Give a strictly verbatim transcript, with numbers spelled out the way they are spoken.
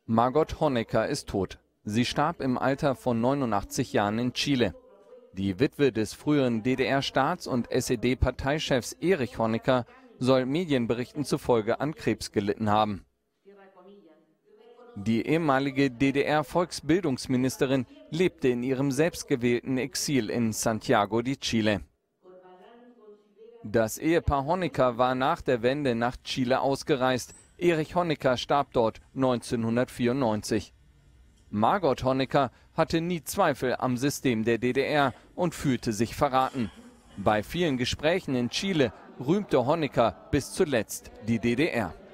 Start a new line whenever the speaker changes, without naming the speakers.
Margot Honecker ist tot. Sie starb im Alter von neunundachtzig Jahren in Chile. Die Witwe des früheren D D R-Staats- und S E D-Parteichefs Erich Honecker soll Medienberichten zufolge an Krebs gelitten haben. Die ehemalige D D R-Volksbildungsministerin lebte in ihrem selbstgewählten Exil in Santiago de Chile. Das Ehepaar Honecker war nach der Wende nach Chile ausgereist. Erich Honecker starb dort neunzehnhundertvierundneunzig. Margot Honecker hatte nie Zweifel am System der D D R und fühlte sich verraten. Bei vielen Gesprächen in Chile rühmte Honecker bis zuletzt die D D R.